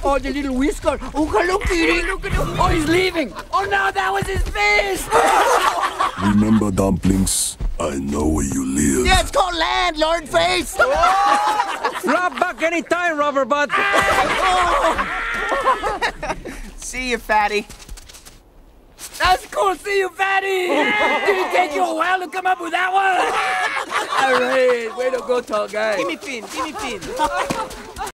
Oh, the little whisker. Oh, hello, kitty. Oh, he's leaving. Oh, no, that was his fist. Remember, dumplings? I know where you live. Yeah, it's called land, Lord Face. Drop back anytime, rubber butt. See you, fatty. That's cool. See you, fatty. Did it take you a while to come up with that one? All right. Way to go, tall guy. Give me pin.